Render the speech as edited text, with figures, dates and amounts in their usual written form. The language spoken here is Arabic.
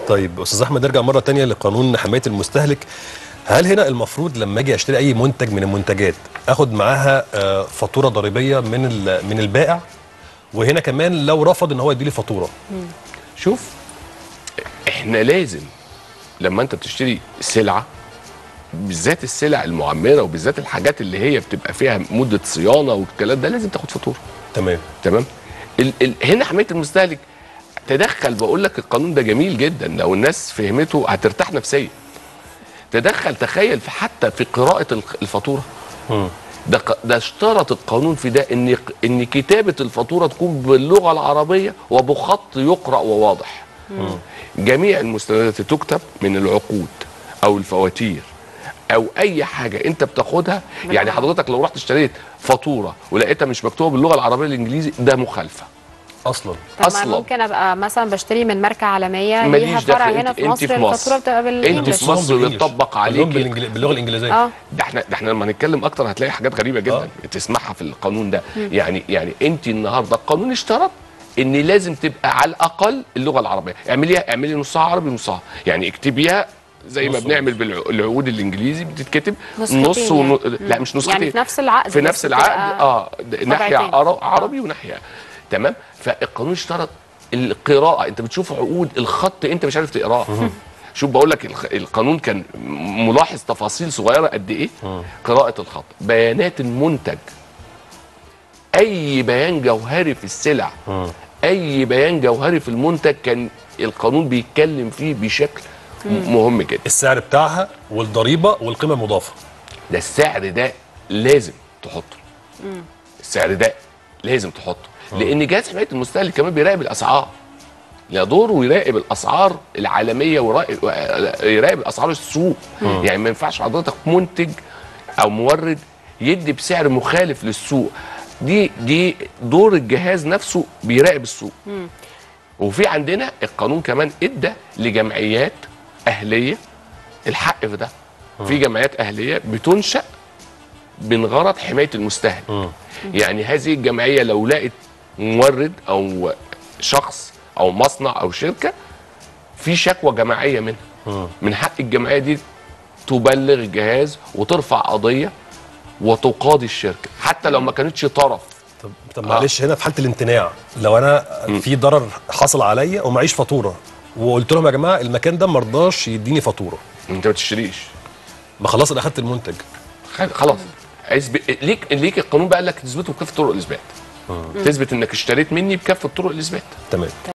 طيب استاذ احمد، نرجع مره ثانيه لقانون حمايه المستهلك. هل هنا المفروض لما اجي اشتري اي منتج من المنتجات اخد معاها فاتوره ضريبيه من البائع؟ وهنا كمان لو رفض ان هو يدي لي فاتوره. شوف، احنا لازم لما انت بتشتري سلعه، بالذات السلع المعمره وبالذات الحاجات اللي هي بتبقى فيها مده صيانه والكلام ده، لازم تاخد فاتوره. تمام. هنا حمايه المستهلك تدخل. بقول لك القانون ده جميل جدا، لو الناس فهمته هترتاح نفسيا. تدخل، تخيل، حتى في قراءه الفاتوره. ده اشترط القانون في ده ان كتابه الفاتوره تكون باللغه العربيه وبخط يقرا وواضح. جميع المستندات تكتب من العقود او الفواتير او اي حاجه انت بتاخدها. يعني حضرتك لو رحت اشتريت فاتوره ولقيتها مش مكتوبه باللغه العربيه الانجليزي، ده مخالفه اصلا. ممكن ابقى مثلا بشتري من ماركه عالميه ليها فرع هنا في مصر، الفاتوره بتبقى بالانجليزي. انت في مصر بيطبق عليك باللغه الانجليزيه. ده احنا لما هنتكلم اكتر هتلاقي حاجات غريبه جدا تسمعها في القانون ده. يعني انت النهارده القانون اشترط ان لازم تبقى على الاقل اللغه العربيه. اعملي نصها عربي ونصها، يعني اكتبيها زي ما بنعمل بالعقود الانجليزي، بتتكتب نص لا مش نسختين، يعني في نفس العقد. في نفس العقد ناحيه عربي وناحيه. تمام. فالقانون اشترط القراءه. انت بتشوف عقود الخط انت مش عارف تقراه. شوف، بقول لك القانون كان ملاحظ تفاصيل صغيره قد ايه. قراءه الخط، بيانات المنتج، اي بيان جوهري في السلع، اي بيان جوهري في المنتج كان القانون بيتكلم فيه بشكل مهم جدا. السعر بتاعها والضريبه والقيمه المضافه. ده السعر ده لازم تحطه. السعر ده لازم تحطه، لان جهاز حمايه المستهلك كمان بيراقب الاسعار. له دوره يراقب الاسعار العالميه ويراقب اسعار السوق. يعني ما ينفعش حضرتك منتج او مورد يدي بسعر مخالف للسوق. دي دور الجهاز نفسه، بيراقب السوق. وفي عندنا القانون كمان ادى لجمعيات اهليه الحق في ده. في جمعيات اهليه بتنشأ من غرض حمايه المستهلك. يعني هذه الجمعيه لو لقت مورد او شخص او مصنع او شركه في شكوى جماعيه منها، من حق الجمعيه دي تبلغ الجهاز وترفع قضيه وتقاضي الشركه حتى لو ما كانتش طرف. طب معلش، هنا في حاله الامتناع، لو انا في ضرر حصل عليا ومعيش فاتوره وقلت لهم يا جماعه المكان ده ما رضاش يديني فاتوره، انت ما تشتريش. ما خلاص انا اخدت المنتج. خلاص. ليك القانون بقى قال لك تثبته بكافه طرق الاثبات. تثبت انك اشتريت مني بكافه طرق الاثبات. تمام.